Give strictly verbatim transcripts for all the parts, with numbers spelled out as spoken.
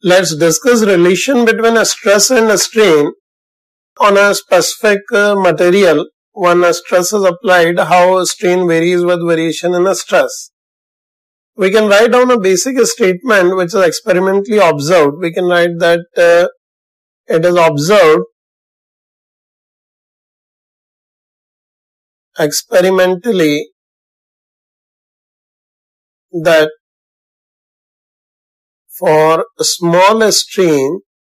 Let's discuss relation between a stress and a strain on a specific uh, material. When a stress is applied, how a strain varies with variation in a stress. We can write down a basic statement which is experimentally observed. We can write that uh, it is observed experimentally that for a small strain,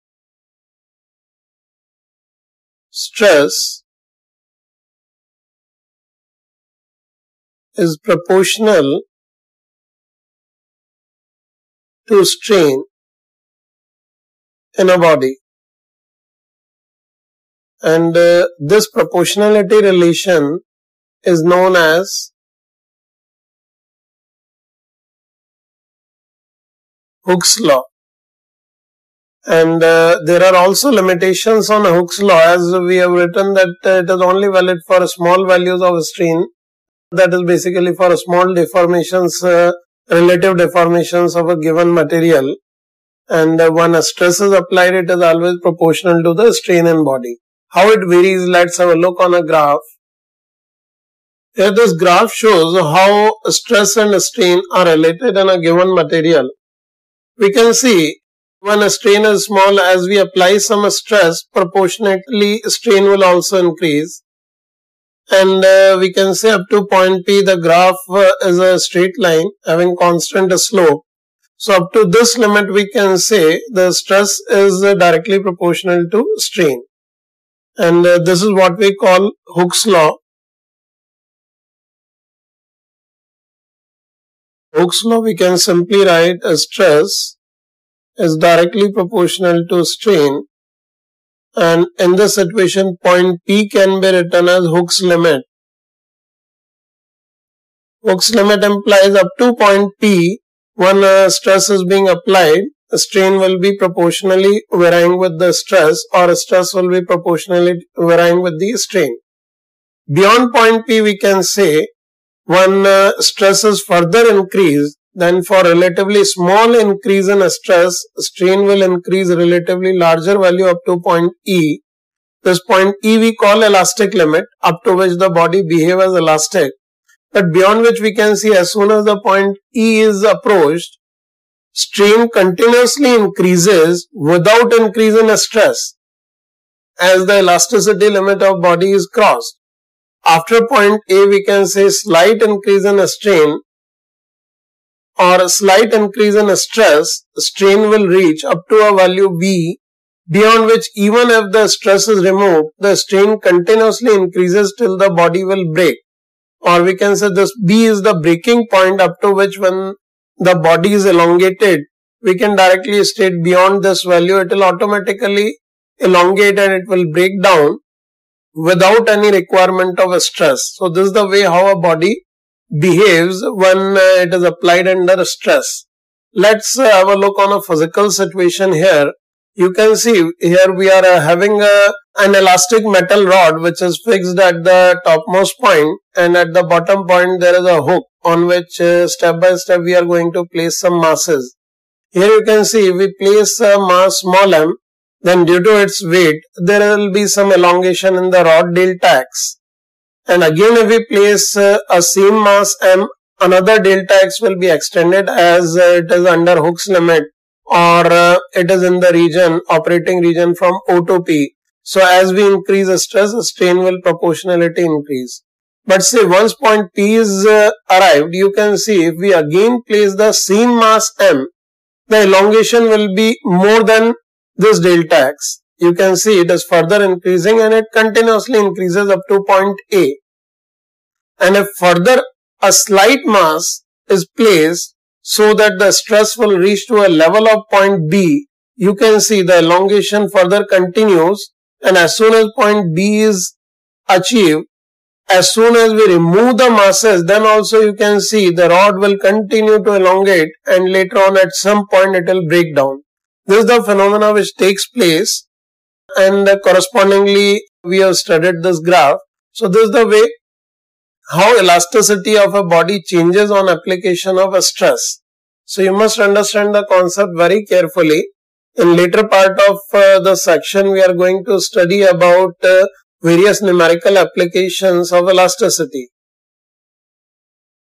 stress is proportional to strain in a body, and uh, this proportionality relation is known as Hooke's law. And uh, there are also limitations on Hooke's law, as we have written that uh, it is only valid for small values of strain, that is basically for small deformations, uh, relative deformations of a given material, and uh, when a stress is applied, it is always proportional to the strain in body. How it varies, let's have a look on a graph. Here this graph shows how stress and strain are related in a given material. We can see when a strain is small, as we apply some stress, proportionately strain will also increase. And uh, we can say up to point P, the graph uh, is a straight line having constant slope. So up to this limit, we can say the stress is uh, directly proportional to strain. And uh, this is what we call Hooke's law. Hooke's law, we can simply write a stress is directly proportional to strain, and in this situation point P can be written as Hooke's limit. Hooke's limit implies up to point P, when uh, stress is being applied, the strain will be proportionally varying with the stress, or stress will be proportionally varying with the strain. Beyond point P, we can say when uh, stress is further increased, then for relatively small increase in stress, strain will increase relatively larger value up to point E. This point E we call elastic limit, up to which the body behaves as elastic. But beyond which we can see, as soon as the point E is approached, strain continuously increases without increase in stress, as the elasticity limit of body is crossed. After point A, we can say slight increase in strain or a slight increase in stress, strain will reach up to a value V, beyond which even if the stress is removed, the strain continuously increases till the body will break. Or we can say this B is the breaking point, up to which when the body is elongated, we can directly state beyond this value, it will automatically elongate and it will break down without any requirement of a stress. So this is the way how a body behaves when uh, it is applied under stress. Let's uh, have a look on a physical situation here. You can see here we are uh, having a, an elastic metal rod which is fixed at the topmost point, and at the bottom point there is a hook on which uh, step by step we are going to place some masses. Here you can see we place a mass small m, then due to its weight there will be some elongation in the rod delta x. And again if we place uh, a same mass m, another delta x will be extended, as uh, it is under Hooke's limit, or uh, it is in the region, operating region from O to P. So as we increase the stress, the strain will proportionality increase. But say once point P is uh, arrived, you can see if we again place the same mass m, the elongation will be more than this delta x. You can see it is further increasing and it continuously increases up to point A. And if further a slight mass is placed so that the stress will reach to a level of point B, you can see the elongation further continues, and as soon as point B is achieved, as soon as we remove the masses, then also you can see the rod will continue to elongate, and later on at some point it will break down. This is the phenomena which takes place, and correspondingly we have studied this graph. So this is the way how elasticity of a body changes on application of a stress. So you must understand the concept very carefully. In later part of uh, the section, we are going to study about uh, various numerical applications of elasticity.